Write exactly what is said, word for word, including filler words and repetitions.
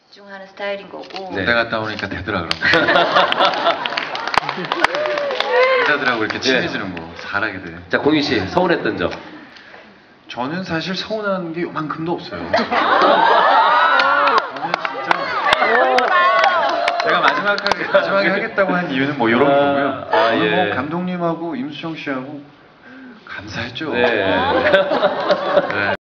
집중하는 스타일인 거고. 네. 군대 갔다 오니까 되더라 그런 거. 여자들하고 이렇게 친해지는 거 잘하게 돼. 자, 공유 씨 서운했던 점. 저는 사실 서운한 게 요만큼도 없어요. 저는 진짜 제가 마지막에 마지막에 하겠다고 한 이유는 뭐 이런 아, 거고요. 아, 저는 예. 뭐 감독님하고 임수정 씨하고 감사했죠. 네. 네.